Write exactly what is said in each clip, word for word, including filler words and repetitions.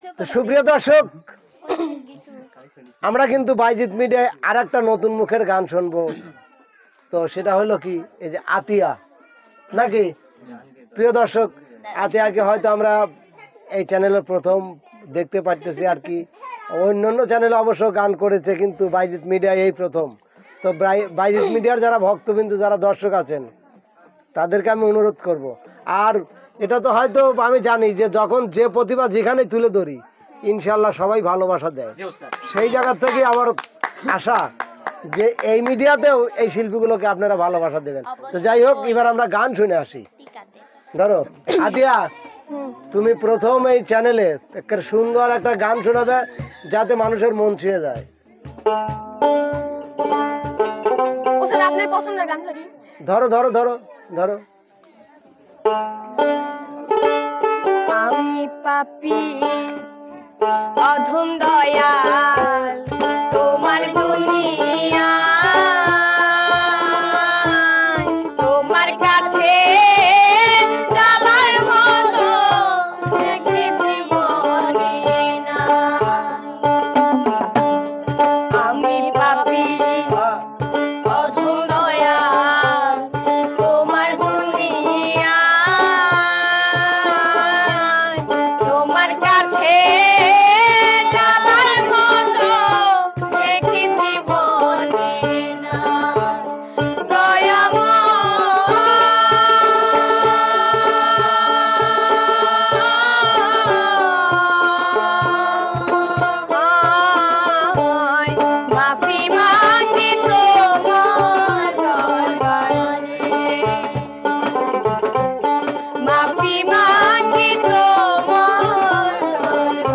তো সুপ্রিয় দর্শক, আমরা কিন্তু বাইজিৎ মিডিয়ায় আর একটা নতুন মুখের গান শুনবো। তো সেটা হলো কি, এই যে আতিয়া নাকি। প্রিয় দর্শক, আতিয়াকে হয়তো আমরা এই চ্যানেলের প্রথম দেখতে পারতেছি আর কি। অন্যান্য চ্যানেলে অবশ্য গান করেছে, কিন্তু বাইজিৎ মিডিয়ায় এই প্রথম। তো বাইজিৎ মিডিয়ার যারা ভক্তবিন্দু, যারা দর্শক আছেন, তাদেরকে আমি অনুরোধ করব। আর এটা তো হয়তো আমি জানি যে যখন যে প্রতিভা যেখানে তুলে ধরি, ইনশাল্লাহ সবাই ভালোবাসা দেয়। সেই জায়গা থেকে আমার আশা যে এই মিডিয়াতেও এই শিল্পীগুলোকে আপনারা ভালোবাসা দেবেন। তো যাই হোক, এবার আমরা গান শুনে আসি। ধরো আতিয়া, তুমি প্রথম এই চ্যানেলে একটা সুন্দর একটা গান শোনাবে, যাতে মানুষের মন ছুঁয়ে যায়। ধরো ধরো ধরো ধরো। আমি পাপী অধম দয়াল, তোমার দুনিয়া তোমার কাছে যাবার মতো দেখি জীবনে না। আমি পাপী অধম দয়াল, তোমার দুনিয়া তোমার কাছে যাবার মতো দেখি জীবনে না। দয়াময় মাফি মাগি তোমার দরবারে, মাফি মাগি তোমার দরবারে।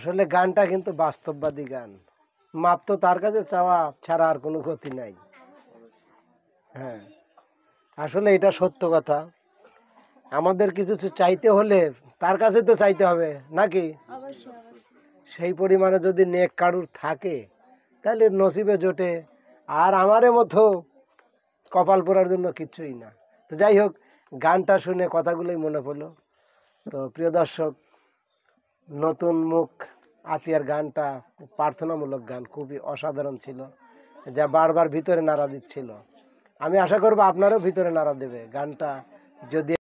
আসলে গানটা কিন্তু বাস্তববাদী গান, মাপ তো তার কাছে চাওয়া ছাড়া আর কোনো গতি নাই। হ্যাঁ, আসলে এটা সত্য কথা। আমাদের কিছু কিছু চাইতে হলে তার কাছে তো চাইতে হবে নাকি? অবশ্যই অবশ্যই। সেই পরিমাণে যদি নেক কারুর থাকে তাহলে নসিবে জোটে, আর আমারের মতো কপাল পোড়ার জন্য কিছুই না। তো যাই হোক, গানটা শুনে কথাগুলোই মনে পড়লো। তো প্রিয় দর্শক, নতুন মুখ আতিয়ার গানটা প্রার্থনামূলক গান, খুবই অসাধারণ ছিল, যা বারবার ভিতরে নাড়া দিচ্ছিল। আমি আশা করবো আপনারও ভিতরে নাড়া দেবে গানটা। যদি